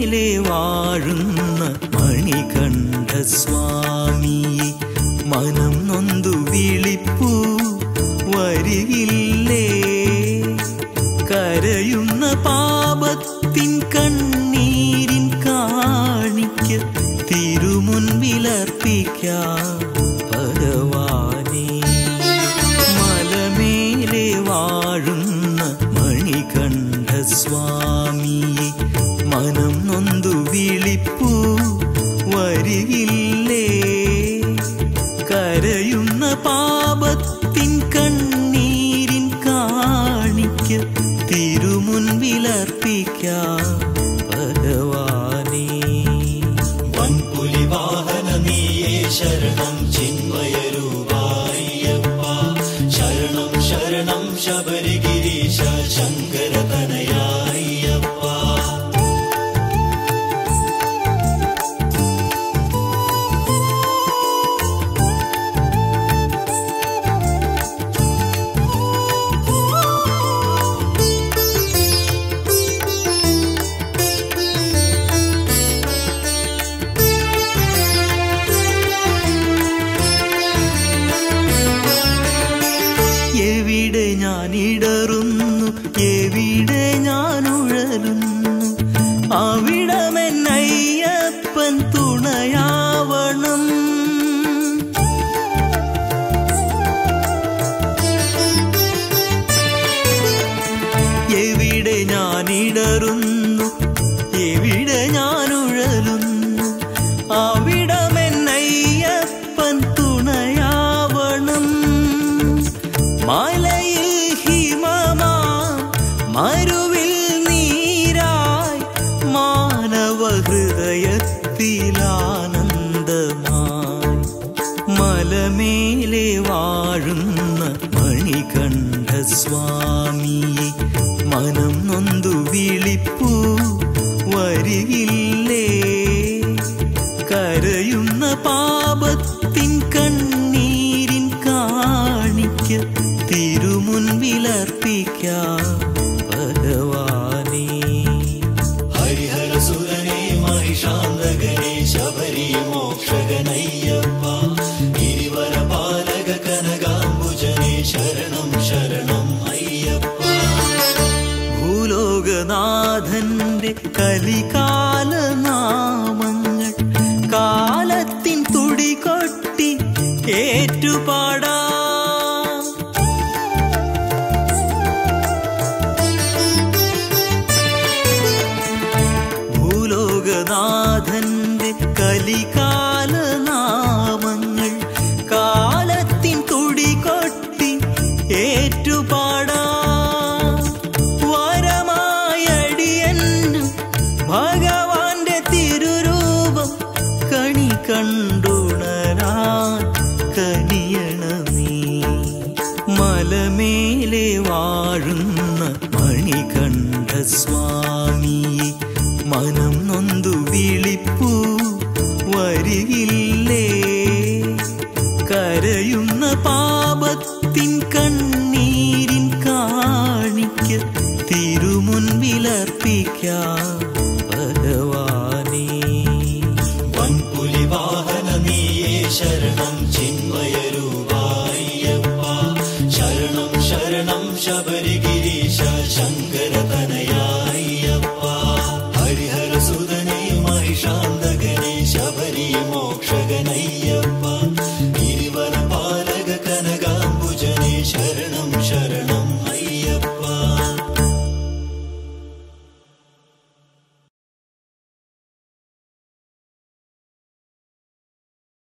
മലമേലെ വാഴുന്ന മണികണ്ഠ സ്വാമിയെ മനം നൊന്തു വിളിപ്പൂ വരികില്ലേ? കരയുന്ന പാപത്തിൻ കണ്ണീരിൻ കാണിക്ക തിരുമുൻപിലർപ്പിക്കാം ഭഗവാനേ. മലമേലെ വാഴുന്ന മണികണ്ഠ സ്വാമിയെ മനം നൊന്തു വിളിപ്പൂ വരികില്ലേ? കരയുന്ന പാപത്തിൻ കണ്ണീരിൻ കാണിക്ക തിരുമുൻപിലർപ്പിക്കാം ഭഗവാനേ. വൻപുലി വാഹന നീയേ ശരണം ചിന്മയരൂപായ്യപ്പ. ശരണം ശരണം ശബരിഗിരീശ ശങ്കര തനയായ്യപ്പ. എവിടെ ഞാനിടറുന്നു, എവിടെ ഞാനുഴലുന്നു, അവിടമെന്നയ്യപ്പൻ തുണയാവണം. എവിടെ ഞാനിടറുന്നു, എവിടെ ഞാനുഴലുന്നു, അവിടമെന്നയ്യപ്പൻ തുണയാവണം. മലയിൽ ഹിമമാം മരുവിൽ നീരായി മാനവ ഹൃദയത്തിലാനന്ദമായി. മലമേലെ വാഴുന്ന മണികണ്ഠ സ്വാമിയെ മനം നൊന്തു വിളിപ്പൂ വരികില്ലേ? കരയുന്ന പാപത്തിൻ കണ്ണീരിൻ കാണിക്ക തിരുമുൻപിലർപ്പിക്കാം ഭഗവാനേ. ഹരിഹരസുരനേ മഹിഷാന്തകനേ ശബരി മോക്ഷകനയ്യപ്പ. ഗിരിവരപാലക കനകാംബുജനേ ശരണം ശരണം അയ്യപ്പ. ഭൂലോകനാഥന്റെ കലികാല നാമങ്ങൾ കാലത്തിൻ തുടികൊട്ടി ഏറ്റുപാടാ. ഭൂലോകനാഥന്റെ കലികാല നാമങ്ങൾ കാലത്തിൻ തുടികൊട്ടി ഏറ്റുപാടാ. വരമായടിയന്നു ഭഗവാന്റെ തിരുരൂപം കണി കണ്ടുണരാൻ കനിയണമേ. മലമേലെ വാഴുന്ന മണികണ്ഠ സ്വാമിയെ മനം നൊന്തു വിളിപ്പൂ വരികില്ലേ? കരയുന്ന പാപത്തിൻ കണ്ണീരിൻ കാണിക്ക തിരുമുൻപിലർപ്പിക്കാം